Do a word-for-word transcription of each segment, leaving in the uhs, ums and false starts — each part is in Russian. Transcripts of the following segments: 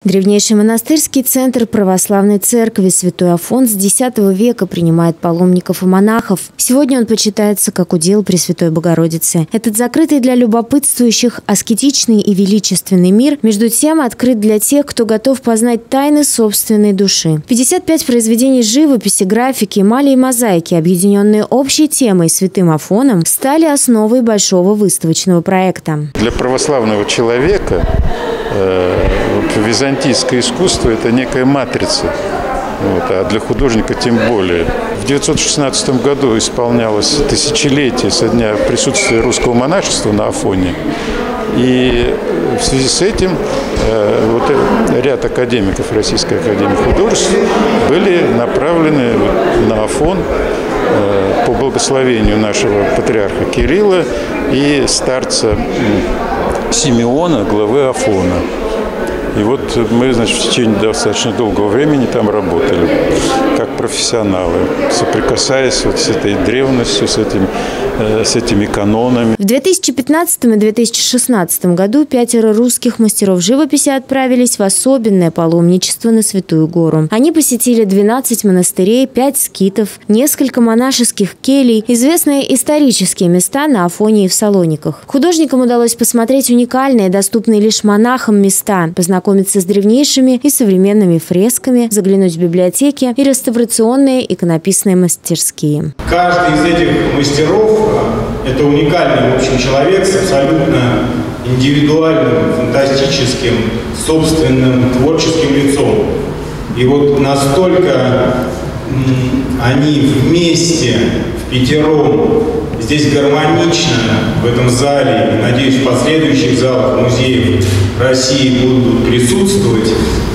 Древнейший монастырский центр православной церкви Святой Афон с десятого века принимает паломников и монахов. Сегодня он почитается как удел Пресвятой Богородицы. Этот закрытый для любопытствующих аскетичный и величественный мир между тем открыт для тех, кто готов познать тайны собственной души. пятьдесят пять произведений живописи, графики, эмали и мозаики, объединенные общей темой Святым Афоном, стали основой большого выставочного проекта. Для православного человека э, византийское искусство – это некая матрица, вот, а для художника тем более. В девятьсот шестнадцатом году исполнялось тысячелетие со дня присутствия русского монашества на Афоне. И в связи с этим э, вот, ряд академиков Российской академии художеств были направлены вот, на Афон э, по благословению нашего патриарха Кирилла и старца Симеона, главы Афона. И вот мы, значит, в течение достаточно долгого времени там работали, как профессионалы, соприкасаясь вот с этой древностью, с, этим, э, с этими канонами. В две тысячи пятнадцатом и две тысячи шестнадцатом году пятеро русских мастеров живописи отправились в особенное паломничество на Святую Гору. Они посетили двенадцать монастырей, пять скитов, несколько монашеских келей, известные исторические места на Афоне и в Салониках. Художникам удалось посмотреть уникальные, доступные лишь монахам места, познакомиться Знакомиться с древнейшими и современными фресками, заглянуть в библиотеки и реставрационные иконописные мастерские. Каждый из этих мастеров – это уникальный, в общем, человек с абсолютно индивидуальным, фантастическим, собственным творческим лицом. И вот настолько они вместе, в пятером, здесь гармонично, в этом зале, и, надеюсь, в последующих залах музеев России будут присутствовать,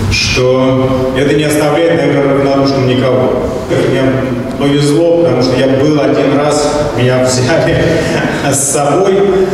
что это не оставляет, наверное, равнодушным никого. Мне повезло, потому что я был один раз, меня взяли с собой.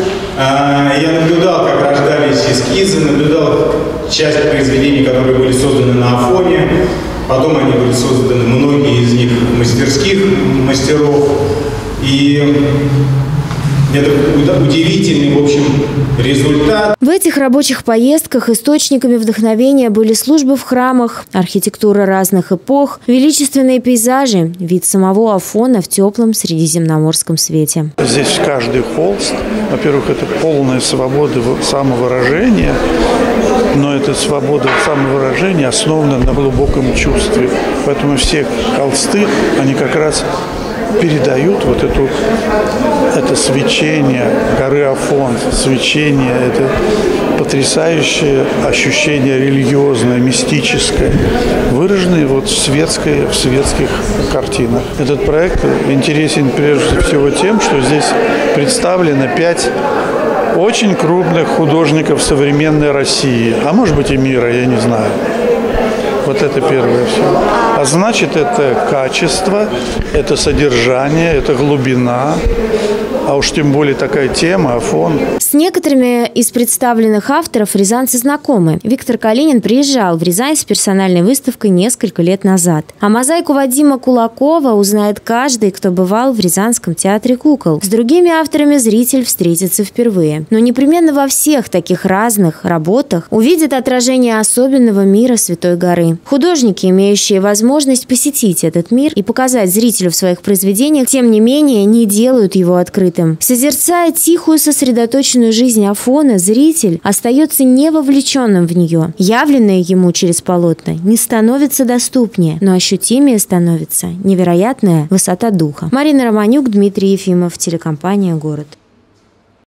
Я наблюдал, как рождались эскизы, наблюдал часть произведений, которые были созданы на Афоне. Потом они были созданы, многие из них, мастерских мастеров. И это удивительный, в общем, результат. В этих рабочих поездках источниками вдохновения были службы в храмах, архитектура разных эпох, величественные пейзажи, вид самого Афона в теплом средиземноморском свете. Здесь каждый холст, во-первых, это полная свобода самовыражения, но эта свобода самовыражения основана на глубоком чувстве. Поэтому все холсты, они как раз передают вот эту, это свечение горы Афон, свечение, это потрясающее ощущение религиозное, мистическое, выраженное вот в, светской, в светских картинах. Этот проект интересен прежде всего тем, что здесь представлено пять очень крупных художников современной России, а может быть и мира, я не знаю. Вот это первое все. А значит, это качество, это содержание, это глубина, а уж тем более такая тема, Афон. С некоторыми из представленных авторов рязанцы знакомы. Виктор Калинин приезжал в Рязань с персональной выставкой несколько лет назад. А мозаику Вадима Кулакова узнает каждый, кто бывал в Рязанском театре кукол. С другими авторами зритель встретится впервые. Но непременно во всех таких разных работах увидит отражение особенного мира Святой горы. Художники, имеющие возможность посетить этот мир и показать зрителю в своих произведениях, тем не менее не делают его открытым. Созерцая тихую сосредоточенную жизнь Афона, зритель остается не вовлеченным в нее. Явленное ему через полотна не становится доступнее, но ощутимее становится невероятная высота духа. Марина Романюк, Дмитрий Ефимов, телекомпания «Город».